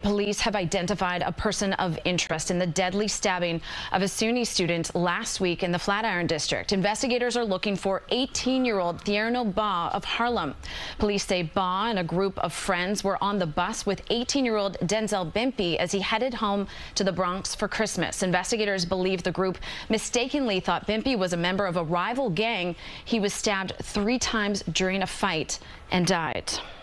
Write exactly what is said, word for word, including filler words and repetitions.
Police have identified a person of interest in the deadly stabbing of a SUNY student last week in the Flatiron District. Investigators are looking for eighteen-year-old Thierno Ba of Harlem. Police say Ba and a group of friends were on the bus with eighteen-year-old Denzel Bimpey as he headed home to the Bronx for Christmas. Investigators believe the group mistakenly thought Bimpey was a member of a rival gang. He was stabbed three times during a fight and died.